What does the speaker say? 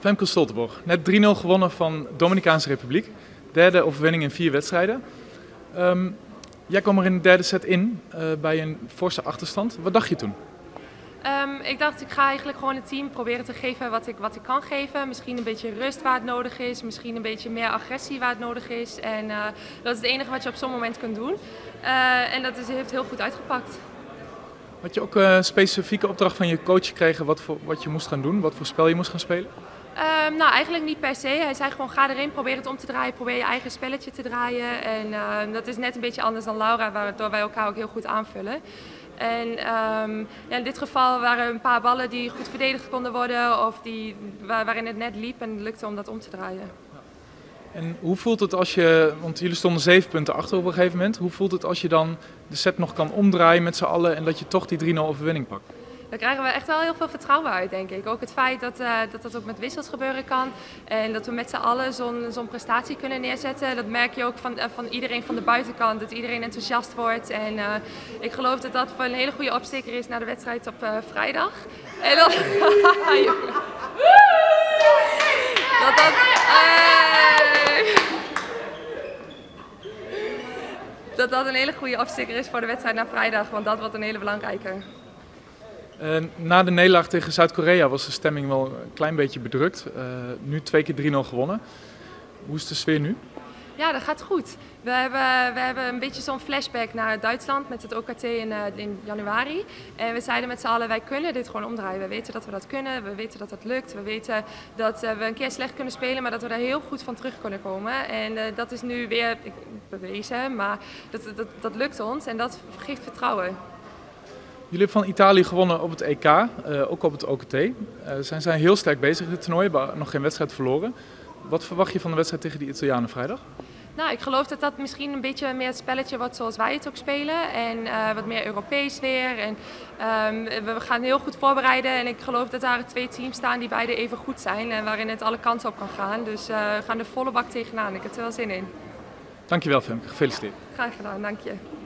Femke Stoltenborg, net 3-0 gewonnen van Dominicaanse Republiek. Derde overwinning in 4 wedstrijden. Jij kwam er in de derde set in bij een forse achterstand. Wat dacht je toen? Ik dacht, ik ga eigenlijk gewoon het team proberen te geven wat ik kan geven. Misschien een beetje rust waar het nodig is. Misschien een beetje meer agressie waar het nodig is. En dat is het enige wat je op zo'n moment kunt doen. En dat heeft heel goed uitgepakt. Had je ook een specifieke opdracht van je coach gekregen wat je moest gaan doen? Wat voor spel je moest gaan spelen? Nou, eigenlijk niet per se. Hij zei gewoon, ga erin, probeer het om te draaien, probeer je eigen spelletje te draaien. En dat is net een beetje anders dan Laura, waardoor wij elkaar ook heel goed aanvullen. En in dit geval waren een paar ballen die goed verdedigd konden worden of waarin het net liep en het lukte om dat om te draaien. En hoe voelt het als je, want jullie stonden 7 punten achter op een gegeven moment. Hoe voelt het als je dan de set nog kan omdraaien met z'n allen en dat je toch die 3-0 overwinning pakt? Daar krijgen we echt wel heel veel vertrouwen uit, denk ik. Ook het feit dat ook met wissels gebeuren kan. En dat we met z'n allen zo'n prestatie kunnen neerzetten. Dat merk je ook van iedereen van de buitenkant. Dat iedereen enthousiast wordt. En ik geloof dat dat voor een hele goede opsteker is naar de wedstrijd op vrijdag. En dat een hele goede opsteker is voor de wedstrijd naar vrijdag. Want dat wordt een hele belangrijke. Na de nederlaag tegen Zuid-Korea was de stemming wel een klein beetje bedrukt. Nu 2 keer 3-0 gewonnen. Hoe is de sfeer nu? Ja, dat gaat goed. We hebben een beetje zo'n flashback naar Duitsland met het OKT in januari. En we zeiden met z'n allen, wij kunnen dit gewoon omdraaien. We weten dat we dat kunnen, we weten dat het lukt. We weten dat we een keer slecht kunnen spelen, maar dat we daar heel goed van terug kunnen komen. En dat is nu weer bewezen, maar dat lukt ons en dat geeft vertrouwen. Jullie hebben van Italië gewonnen op het EK, ook op het OKT. Ze zijn heel sterk bezig in het toernooi, hebben nog geen wedstrijd verloren. Wat verwacht je van de wedstrijd tegen de Italianen vrijdag? Nou, ik geloof dat dat misschien een beetje meer het spelletje wordt zoals wij het ook spelen. En wat meer Europees weer. En we gaan heel goed voorbereiden. En ik geloof dat daar 2 teams staan die beide even goed zijn. En waarin het alle kanten op kan gaan. Dus we gaan er volle bak tegenaan. Ik heb er wel zin in. Dankjewel Femke, gefeliciteerd. Graag gedaan, dank je.